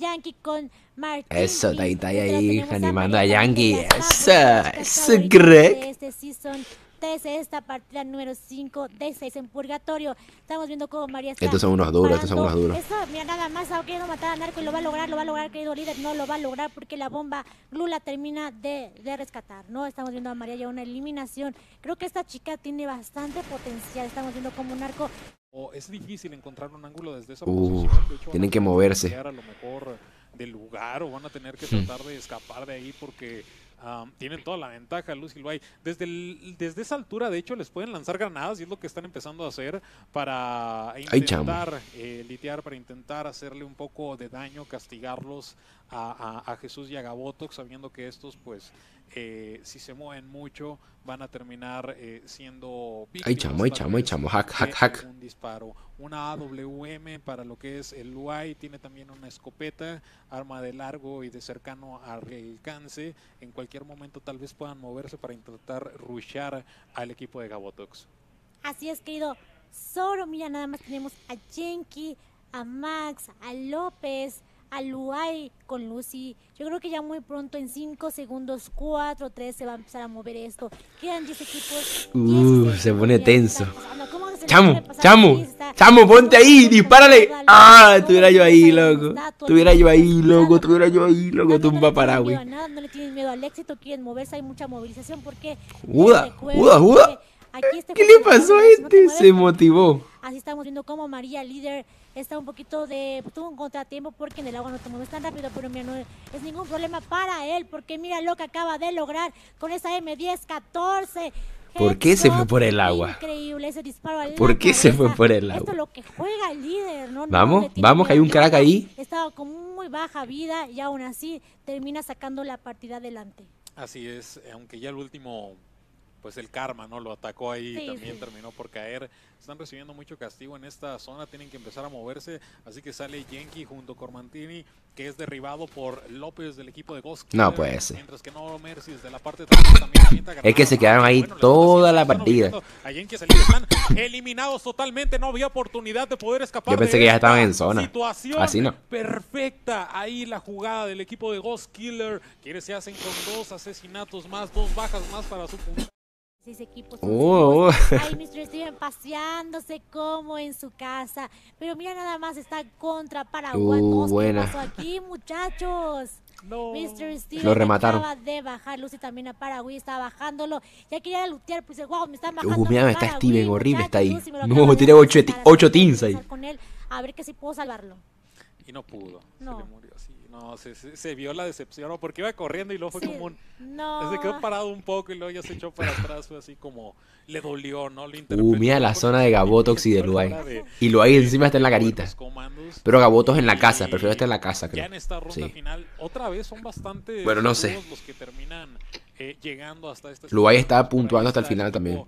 Yankee con Martín. Eso, está ahí Tenemos animando a Marieta Yankee. de las Eso, Mavericks, eso, de crack. este season 13, esta partida número 5 de 6 en purgatorio. Estamos viendo cómo María está Estos son unos duros, estos son parando. unos duros. Eso, mira, nada más ha querido matar a Narco y lo va a lograr, querido líder. No lo va a lograr porque la bomba Glue la termina de rescatar, ¿no? Estamos viendo a María ya una eliminación. Creo que esta chica tiene bastante potencial. Estamos viendo como Narco. Es difícil encontrar un ángulo desde esa posición. De hecho, tienen van a que tener moverse. cambiar a lo mejor del lugar o van a tener que tratar de escapar de ahí porque tienen toda la ventaja Lucy Luay. Desde esa altura, de hecho, les pueden lanzar granadas y es lo que están empezando a hacer para intentar litear, para intentar hacerle un poco de daño, castigarlos a Jesús y a Gabotox, sabiendo que estos, pues, si se mueven mucho, van a terminar siendo víctimas. Ay, chamo, hack. Un disparo. Una AWM para lo que es el UI, tiene también una escopeta, arma de largo y de cercano alcance. En cualquier momento tal vez puedan moverse para intentar rushear al equipo de Gabotox. Así es, querido Zoro. Mira, nada más tenemos a Yankee, a Max, a López, a Luay con Lucy. Yo creo que ya muy pronto, en 5 segundos, 4, 3, se va a empezar a mover esto. Quedan 10 equipos. Se pone tenso. Chamo, ponte ahí, dispárale. Tuviera yo ahí, loco. Tuviera yo ahí, loco. Tumba Paraguay. No le tienen miedo al éxito, quieren moverse, hay mucha movilización porque... Juda. ¿Qué le pasó a este? Se motivó. Así estamos viendo como María, líder, está un poquito tuvo un contratiempo porque en el agua no te mueves tan rápido, pero mira, no es ningún problema para él, porque mira lo que acaba de lograr con esa M10-14. ¿Por qué se fue por el agua? Increíble ese disparo a la ¿Por qué se fue por el agua? Esto es lo que juega el líder, ¿no? Vamos, que hay un crack ahí. Estaba con muy baja vida y aún así termina sacando la partida adelante. Así es, aunque ya el último... pues el karma, ¿no? Lo atacó ahí y también terminó por caer. Están recibiendo mucho castigo en esta zona, tienen que empezar a moverse, así que sale Yankee junto con Mantini, que es derribado por López del equipo de Ghost Killer, no puede ser. Mientras que no Mercy desde la parte de atrás también es que se quedaron ahí toda la partida. A Yankee están eliminados totalmente, no había oportunidad de poder escapar. Yo pensé que ya estaban en zona. Situación así no. Perfecta, ahí la jugada del equipo de Ghost Killer, quienes se hacen con 2 asesinatos más, 2 bajas más para su punto. 6 equipos. Ahí Mr. Steven paseándose como en su casa. Pero mira, nada más está contra Paraguay. Buena. ¿Qué pasó aquí, muchachos? No. Mr. Steven lo remataron. acaba de bajar. Lucy también a Paraguay estaba bajándolo. Ya quería lutear, pues wow, me están bajando. Mira, está Steven, horrible está ahí. No, tiene 8 teams ahí. Con él, a ver que si puedo salvarlo. Y no pudo. No. Se le murió así. No, se vio la decepción, ¿no? Porque iba corriendo y luego fue como un... No. Se quedó parado un poco y luego ya se echó para atrás. Fue así como... Le dolió, ¿no? Le interpretó. Mira la zona de Gabotox y de Luay. Y Luay encima está en la carita. Pero Gabotox en la casa. Prefiero estar en la casa, creo. Ya en esta ronda final, otra vez son bastante... Bueno, no sé. Los que terminan llegando hasta esta... Luay está puntuando hasta el final también.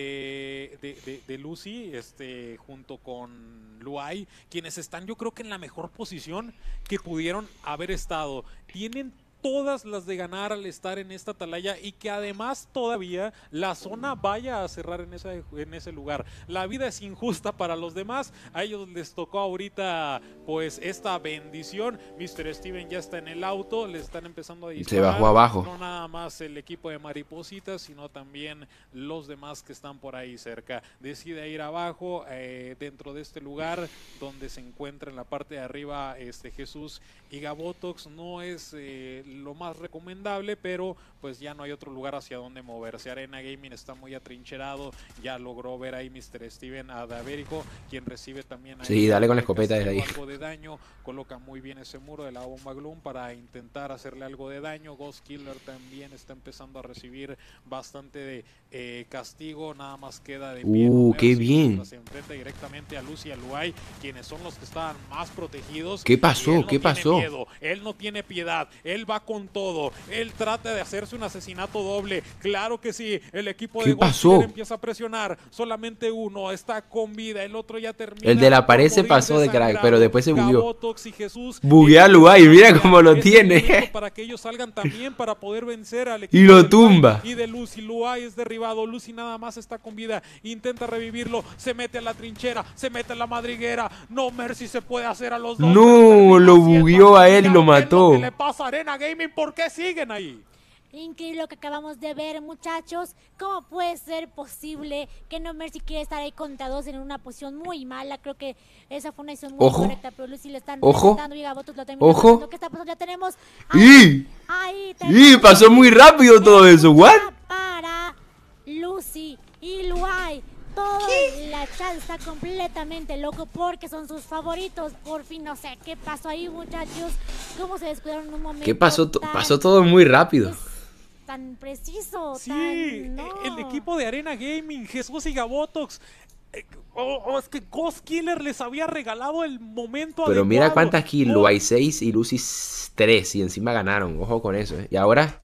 De Lucy, junto con Luay, quienes están yo creo que en la mejor posición que pudieron haber estado. Tienen todas las de ganar al estar en esta atalaya y que además todavía la zona vaya a cerrar en ese lugar. La vida es injusta para los demás, a ellos les tocó ahorita pues esta bendición. Mr. Steven ya está en el auto, le están empezando a disparar. Se bajó abajo. No nada más el equipo de Maripositas, sino también los demás que están por ahí cerca. Decide ir abajo, dentro de este lugar donde se encuentra en la parte de arriba Jesús y Gabotox. No es lo más recomendable, pero pues ya no hay otro lugar hacia donde moverse. Arena Gaming está muy atrincherado, ya logró ver ahí Mr. Steven a Daverico, quien recibe también ahí. Sí, dale con la escopeta desde ahí. Algo de daño, coloca muy bien ese muro de la bomba Gloom para intentar hacerle algo de daño. Ghost Killer también está empezando a recibir bastante de castigo, nada más queda de pie. Qué bien. Se enfrenta directamente a Lucy y a Luay, quienes son los que estaban más protegidos. ¿Qué pasó? ¿Qué pasó? Él no tiene piedad, él va con todo. Él trata de hacerse un asesinato doble. Claro que sí. El equipo ¿Qué de pasó? Ghost empieza a presionar. Solamente uno está con vida. El otro ya termina. El de la pared se por morir pasó de crack, desangrado. pero después se bugueó. Gabotox y Jesús Buguea a Luay, mira cómo lo tiene. para que ellos salgan también para poder vencer al Y equipo lo de Luay tumba. y de Lucy. Luay es derribado. Lucy nada más está con vida. Intenta revivirlo. Se mete a la trinchera. Se mete a la madriguera. No mercy se puede hacer a los dos. No, lo bugueó a él y lo mató. ¿Qué le pasa a Arena Gaming? ¿Por qué siguen ahí? Increíble lo que acabamos de ver, muchachos. ¿Cómo puede ser posible que No Mercy quiera estar ahí contra dos en una posición muy mala? Creo que esa fue una decisión muy correcta, pero Lucy le están reventando y Gabotox lo termina pasando. ¿Qué está pasando? Ya tenemos y pasó muy rápido todo eso. ¿What? Para Lucy y Luay. Toda la chat está completamente loco porque son sus favoritos. Por fin, no sé qué pasó ahí, muchachos. ¿Cómo se descuidaron en un momento? ¿Qué pasó? Pasó todo muy rápido. Tan preciso. Sí, no. El equipo de Arena Gaming, Jesús y Gabotox. Es que Ghost Killer les había regalado el momento Pero adecuado. mira cuántas kills. Luay 6 y Lucy 3. Y encima ganaron. Ojo con eso. Y ahora.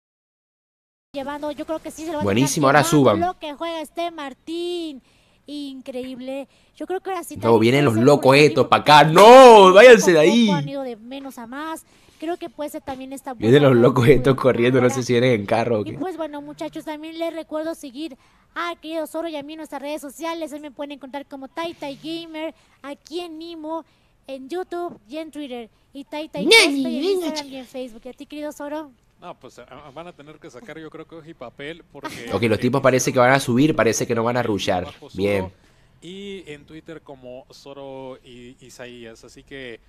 Llevando, yo creo que sí se lo van buenísimo, a ahora suban. Lo que juega Martín. Increíble. Yo creo que ahora sí. No, vienen los locos estos para acá. No, váyanse de ahí. Han ido de menos a más. Creo que puede ser también esta. Vienen los locos estos corriendo, no sé si vienen en carro o qué. Y pues bueno, muchachos, también les recuerdo seguir a querido Zoro y a mí en nuestras redes sociales. Ahí me pueden encontrar como Tai Gamer, aquí en Nimo, en YouTube y en Twitter. Y Tai Cosplay en Instagram y en Facebook. ¿Y a ti, querido Zoro? No, pues van a tener que sacar yo creo que hoja y papel porque... Ok, los tipos parece que van a subir, parece que no van a rushar. Bien. Y en Twitter como Zoro y Isaías, así que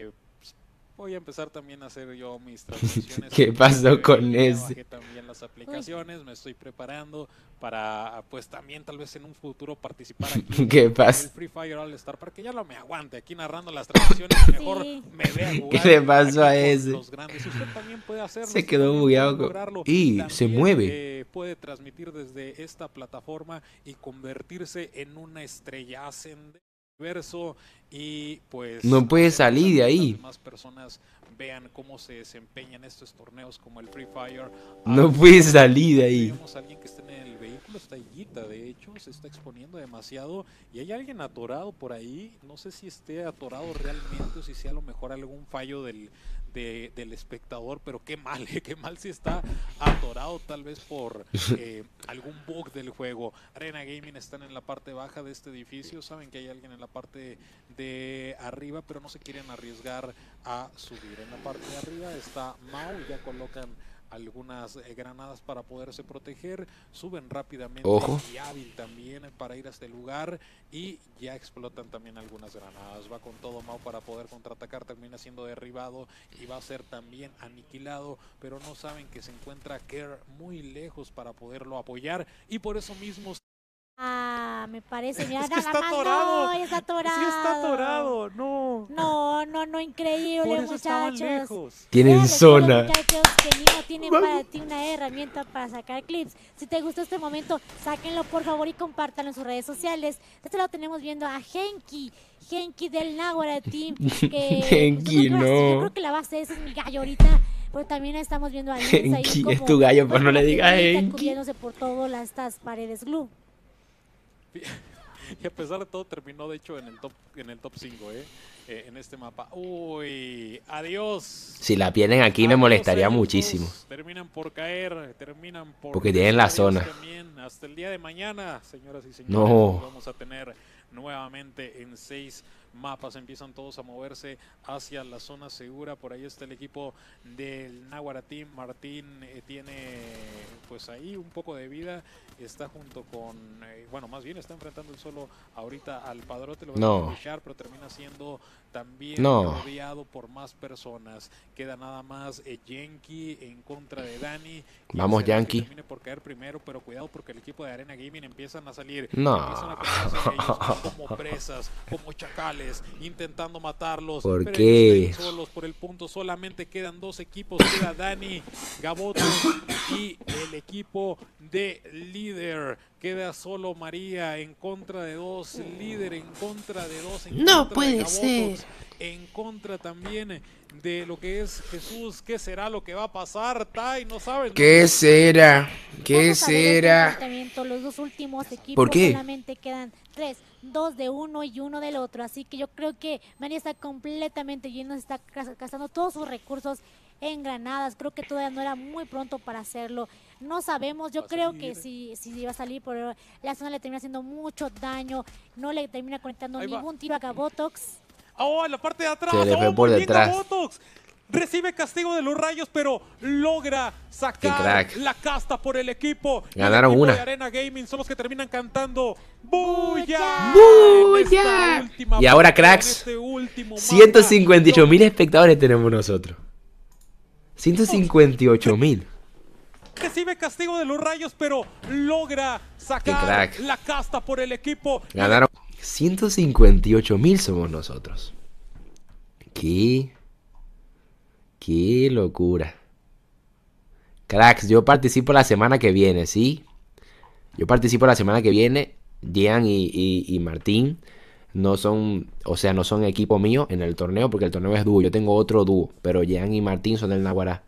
voy a empezar también a hacer yo mis transmisiones. ¿Qué pasó con ese? Bajé también las aplicaciones, me estoy preparando para pues también tal vez en un futuro participar aquí ¿Qué en pasa? el Free Fire All Star para que ya no me aguante aquí narrando las transmisiones, mejor me vea jugar. ¿Qué le pasó a ese? Los grandes. Usted también puede hacerlo. Se quedó bugueado. Y también, se mueve. Puede transmitir desde esta plataforma y convertirse en una estrella ascendente universo y pues no puede salir de ahí. Más personas vean cómo se desempeñan estos torneos como el Free Fire. No puede salir de ahí. Tenemos a alguien que está en el vehículo, está Higuita, de hecho, se está exponiendo demasiado y hay alguien atorado por ahí. No sé si esté atorado realmente o si sea a lo mejor algún fallo del espectador, pero qué mal si está atorado tal vez por algún bug del juego. Arena Gaming están en la parte baja de este edificio, saben que hay alguien en la parte de arriba, pero no se quieren arriesgar a subir. En la parte de arriba está Mao, ya colocan algunas granadas para poderse proteger, suben rápidamente. Ojo. Y hábil también para ir a este lugar y ya explotan también algunas granadas. Va con todo Mao para poder contraatacar, termina siendo derribado y va a ser también aniquilado, pero no saben que se encuentra Kerr muy lejos para poderlo apoyar y por eso mismo me parece, mira, es que está atorado. No, está atorado. Sí, está atorado, no. No, increíble, muchachos. Tienen zona. Muchachos, que Nimo tiene para ti una herramienta para sacar clips. Si te gustó este momento, sáquenlo por favor y compártanlo en sus redes sociales. De este lado tenemos viendo a Genki del Naguara Team. Genki, no. Yo creo que la base ese es mi gallo ahorita. Pero también estamos viendo a Genki es tu gallo, pero no le digas Genki. Cubriéndose por todas estas paredes glue. Y a pesar de todo terminó de hecho en el top 5 en este mapa. Uy, adiós. Si la pierden aquí me molestaría muchísimo. Terminan por caer, porque tienen la zona. También. Hasta el día de mañana, señoras y señores, no. Vamos a tener nuevamente en 6 mapas, empiezan todos a moverse hacia la zona segura. Por ahí está el equipo del Naguara Team. Martín tiene pues ahí un poco de vida, está junto con bueno, más bien está enfrentando el solo ahorita al Padrote, lo va a luchar, pero termina siendo también rodeado por más personas. Queda nada más Yankee en contra de Dani. Vamos Yankee. Termine por caer primero, pero cuidado porque el equipo de Arena Gaming empiezan a salir, empiezan a ponerse ellos como presas, como chacales, intentando matarlos. ¿Por pero qué? ellos están solos por el punto, solamente quedan 2 equipos, queda Dani, Gaboto y el equipo de Líder. Queda solo María en contra de 2, Líder en contra de 2. No puede ser. En contra también de lo que es Jesús. ¿Qué será lo que va a pasar, Tai? No sabes. ¿Qué será? ¿Qué Vamos a ver este será? enfrentamiento. Los dos últimos equipos ¿Por qué? solamente quedan 3, 2 de uno y 1 del otro. Así que yo creo que Manny está completamente lleno, está gastando todos sus recursos en granadas. Creo que todavía no era muy pronto para hacerlo. No sabemos, yo creo que si va a salir, pero la zona le termina haciendo mucho daño. No le termina conectando ningún tiro a Gabotox. Oh, en la parte de atrás. Se le fue Oh, por muy bien, detrás. Gabotox. Recibe castigo de los rayos, pero logra Qué sacar crack. la casta por el equipo. Ganaron el equipo una. de Arena Gaming son los que terminan cantando ¡Buya! ¡Buya! Y ahora, cracks, 158.000 espectadores tenemos nosotros. 158.000. Recibe castigo de los rayos, pero logra Qué sacar crack. la casta por el equipo. Ganaron 158.000 somos nosotros. Qué locura. Cracks, yo participo la semana que viene, ¿sí? Yo participo la semana que viene. Jean y Martín no son, o sea, no son equipo mío en el torneo porque el torneo es dúo. Yo tengo otro dúo, pero Jean y Martín son del Naguará.